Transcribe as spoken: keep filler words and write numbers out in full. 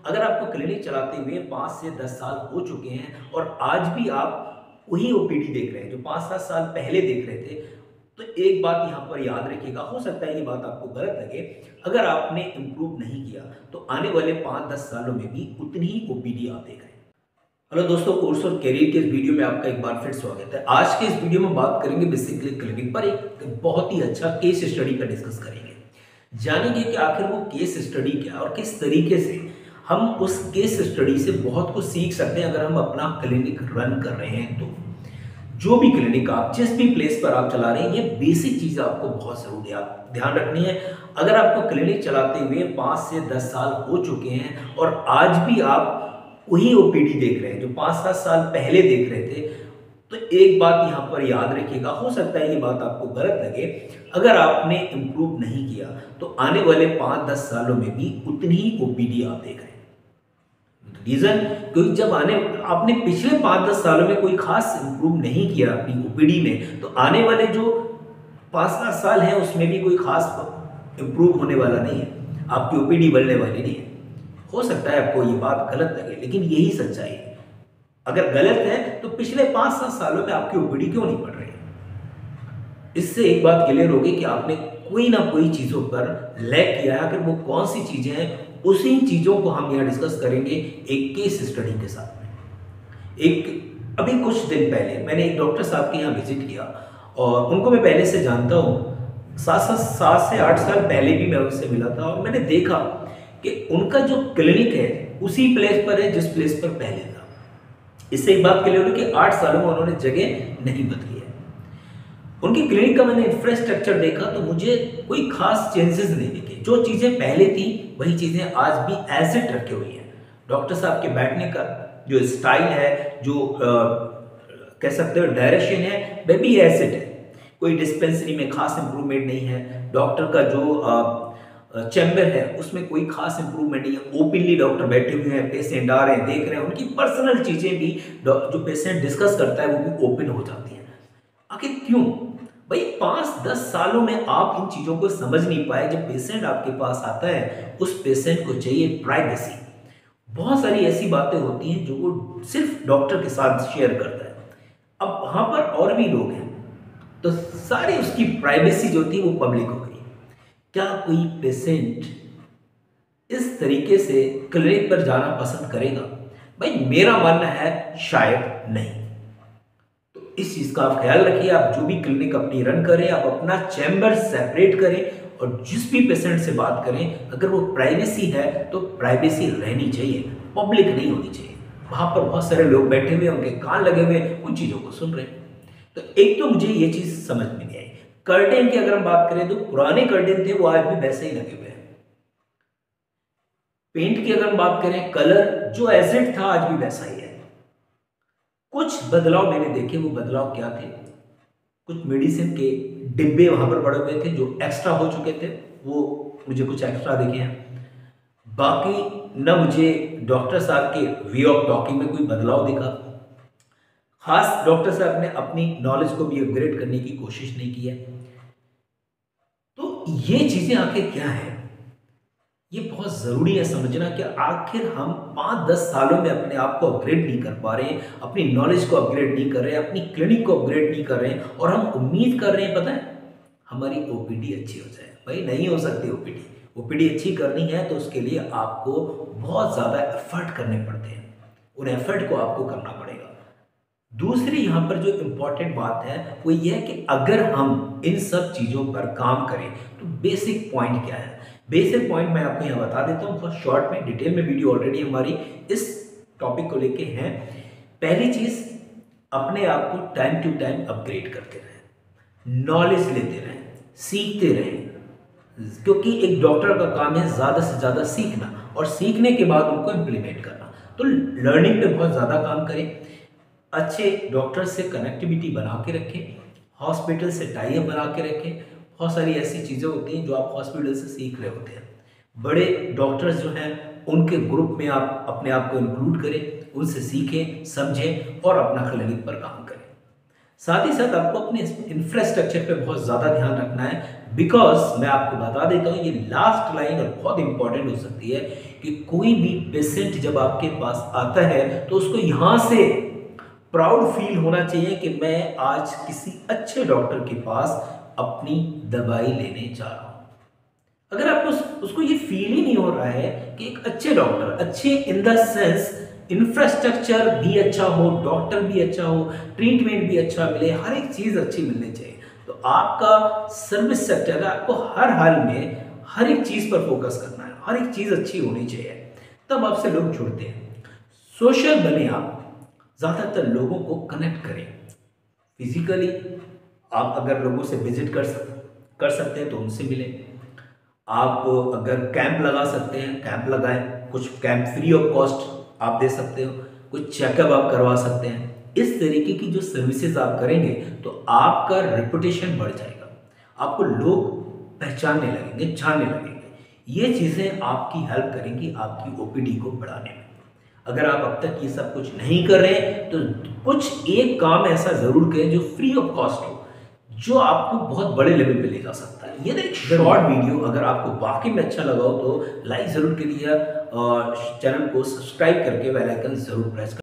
अगर आपको क्लिनिक चलाते हुए पाँच से दस साल हो चुके हैं और आज भी आप वही ओपीडी देख रहे हैं जो पाँच सात साल पहले देख रहे थे, तो एक बात यहाँ पर याद रखिएगा, हो सकता है ये बात आपको गलत लगे, अगर आपने इम्प्रूव नहीं किया तो आने वाले पाँच दस सालों में भी उतनी ही ओपीडी आप देख रहे हैं। हेलो दोस्तों, कोर्स और कैरियर के इस वीडियो में आपका एक बार फिर स्वागत है। आज के इस वीडियो में बात करेंगे बेसिकली क्लिनिक पर एक बहुत ही अच्छा केस स्टडी का डिस्कस करेंगे। जानेंगे कि आखिर वो केस स्टडी क्या है और किस तरीके से हम उस केस स्टडी से बहुत कुछ सीख सकते हैं अगर हम अपना क्लिनिक रन कर रहे हैं तो। जो भी क्लिनिक आप जिस भी प्लेस पर आप चला रहे हैं, ये बेसिक चीज़ आपको बहुत ज़रूरी है, आप ध्यान रखनी है। अगर आपको क्लिनिक चलाते हुए पाँच से दस साल हो चुके हैं और आज भी आप वही ओपीडी देख रहे हैं जो पाँच सात साल पहले देख रहे थे, तो एक बात यहाँ पर याद रखिएगा, हो सकता है ये बात आपको गलत लगे, अगर आपने इम्प्रूव नहीं किया तो आने वाले पाँच दस सालों में भी उतनी ही ओपीडी आप देख रहे हैं। रीजन, क्योंकि जब आने आपने पिछले पाँच दस सालों में कोई खास इम्प्रूव नहीं किया अपनी ओपीडी में, तो आने वाले जो पाँच सात साल हैं उसमें भी कोई खास इम्प्रूव होने वाला नहीं है, आपकी ओपीडी बढ़ने वाली नहीं है। हो सकता है आपको ये बात गलत लगे, लेकिन यही सच्चाई है। अगर गलत है तो पिछले पाँच सात सालों में आपकी ओपीडी क्यों नहीं बढ़ रही है? इससे एक बात क्लियर होगी कि आपने कोई ना कोई चीज़ों पर लैग किया है। अगर वो कौन सी चीज़ें हैं, उसी चीज़ों को हम यहाँ डिस्कस करेंगे एक केस स्टडी के साथ में। एक अभी कुछ दिन पहले मैंने एक डॉक्टर साहब के यहाँ विजिट किया और उनको मैं पहले से जानता हूँ, सात सात सात से आठ साल पहले भी मैं उनसे मिला था और मैंने देखा कि उनका जो क्लिनिक है उसी प्लेस पर है जिस प्लेस पर पहले था। इससे एक बात क्लियर हुई कि आठ सालों में उन्होंने जगह नहीं बदली है। उनकी क्लिनिक का मैंने इंफ्रास्ट्रक्चर देखा तो मुझे कोई खास चेंजेस नहीं दिखे। जो चीज़ें पहले थी वही चीज़ें आज भी एज इट रखी हुई हैं। डॉक्टर साहब के बैठने का जो स्टाइल है, जो आ, कह सकते हो डायरेक्शन है, वह भी एज इट है। कोई डिस्पेंसरी में खास इंप्रूवमेंट नहीं है। डॉक्टर का जो आ, चैम्बर है उसमें कोई खास इंप्रूवमेंट नहीं है। ओपनली डॉक्टर बैठे हुए हैं, पेशेंट आ रहे हैं, देख रहे हैं, उनकी पर्सनल चीज़ें भी जो पेशेंट डिस्कस करता है वो भी ओपन हो जाती हैं। आखिर क्यों भाई? पाँच दस सालों में आप इन चीज़ों को समझ नहीं पाए। जब पेशेंट आपके पास आता है, उस पेशेंट को चाहिए प्राइवेसी। बहुत सारी ऐसी बातें होती हैं जो वो सिर्फ डॉक्टर के साथ शेयर करता है। अब वहाँ पर और भी लोग हैं तो सारी उसकी प्राइवेसी जो थी वो पब्लिक हो गई। क्या कोई पेशेंट इस तरीके से क्लिनिक पर जाना पसंद करेगा? भाई मेरा मानना है शायद नहीं। तो इस चीज़ का आप ख्याल रखिए। आप जो भी क्लिनिक अपनी रन करें, आप अपना चैम्बर सेपरेट करें और जिस भी पेशेंट से बात करें, अगर वो प्राइवेसी है तो प्राइवेसी रहनी चाहिए, पब्लिक नहीं होनी चाहिए। वहाँ पर बहुत सारे लोग बैठे हुए, उनके कान लगे हुए, उन चीज़ों को सुन रहे हैं। तो एक तो मुझे ये चीज़ समझ में नहीं आई। कर्टेन की अगर हम बात करें तो पुराने कर्टेन थे वो आज भी वैसे ही लगे हुए हैं। पेंट की अगर हम बात करें, कलर जो एसिड था आज भी वैसा ही है। कुछ बदलाव मैंने देखे, वो बदलाव क्या थे? कुछ मेडिसिन के डिब्बे वहां पर पड़े हुए थे जो एक्स्ट्रा हो चुके थे, वो मुझे कुछ एक्स्ट्रा दिखे हैं। बाकी न मुझे डॉक्टर साहब के वे ऑफ टॉकिंग में कोई बदलाव दिखा। खास डॉक्टर साहब ने अपनी नॉलेज को भी अपग्रेड करने की कोशिश नहीं की है। तो ये चीजें आखिर क्या है, ये बहुत जरूरी है समझना कि आखिर हम पाँच दस सालों में अपने आप को अपग्रेड नहीं कर पा रहे हैं, अपनी नॉलेज को अपग्रेड नहीं कर रहे हैं, अपनी क्लिनिक को अपग्रेड नहीं कर रहे हैं और हम उम्मीद कर रहे हैं, पता है, हमारी ओपीडी अच्छी हो जाए। भाई नहीं हो सकती ओपीडी। ओपीडी अच्छी करनी है तो उसके लिए आपको बहुत ज़्यादा एफर्ट करने पड़ते हैं, उन एफर्ट को आपको करना पड़ेगा। दूसरी यहाँ पर जो इम्पॉर्टेंट बात है वो ये है कि अगर हम इन सब चीज़ों पर काम करें तो बेसिक पॉइंट क्या है? बेसिक पॉइंट मैं आपको यहाँ बता देता हूँ बहुत शॉर्ट में। डिटेल में वीडियो ऑलरेडी हमारी इस टॉपिक को लेके हैं। पहली चीज़, अपने आप को टाइम टू टाइम अपग्रेड करते रहें, नॉलेज लेते रहें, सीखते रहें, क्योंकि एक डॉक्टर का काम है ज़्यादा से ज़्यादा सीखना और सीखने के बाद उनको इम्प्लीमेंट करना। तो लर्निंग पे बहुत ज़्यादा काम करें, अच्छे डॉक्टर से कनेक्टिविटी बना के रखें, हॉस्पिटल से टाई अप बना के रखें। बहुत सारी ऐसी चीज़ें होती हैं जो आप हॉस्पिटल से सीख रहे होते हैं। बड़े डॉक्टर्स जो हैं उनके ग्रुप में आप अपने आप को इंक्लूड करें, उनसे सीखें, समझें और अपना क्लिनिक पर काम करें। साथ ही साथ आपको अपने इंफ्रास्ट्रक्चर पे बहुत ज़्यादा ध्यान रखना है। बिकॉज मैं आपको बता देता हूँ, ये लास्ट लाइन और बहुत इंपॉर्टेंट हो सकती है कि कोई भी पेशेंट जब आपके पास आता है तो उसको यहाँ से प्राउड फील होना चाहिए कि मैं आज किसी अच्छे डॉक्टर के पास अपनी दवाई लेने जा रहा हूँ। अगर आपको उस, उसको ये फील ही नहीं हो रहा है कि एक अच्छे डॉक्टर, अच्छे इन द सेंस इंफ्रास्ट्रक्चर भी अच्छा हो, डॉक्टर भी अच्छा हो, ट्रीटमेंट भी अच्छा मिले, हर एक चीज़ अच्छी मिलनी चाहिए, तो आपका सर्विस सेक्टर है, आपको हर हाल में हर एक चीज़ पर फोकस करना है, हर एक चीज़ अच्छी होनी चाहिए, तब आपसे लोग जुड़ते हैं। सोशल बने आप, ज़्यादातर लोगों को कनेक्ट करें फिजिकली। आप अगर लोगों से विजिट कर सक कर सकते हैं तो उनसे मिलें। आप अगर कैंप लगा सकते हैं कैंप लगाएं, कुछ कैंप फ्री ऑफ कॉस्ट आप दे सकते हो, कुछ चेकअप आप करवा सकते हैं। इस तरीके की जो सर्विसेज आप करेंगे तो आपका रेपुटेशन बढ़ जाएगा, आपको लोग पहचानने लगेंगे, जानने लगेंगे। ये चीज़ें आपकी हेल्प करेंगी आपकी ओपीडी को बढ़ाने में। अगर आप अब तक ये सब कुछ नहीं कर रहे हैं तो कुछ एक काम ऐसा ज़रूर करें जो फ्री ऑफ कॉस्ट हो, जो आपको बहुत बड़े लेवल पे ले जा सकता है। ये ना एक शॉर्ट वीडियो अगर आपको वाकई में अच्छा लगा हो तो लाइक ज़रूर करिए और चैनल को सब्सक्राइब करके बेल आइकन ज़रूर प्रेस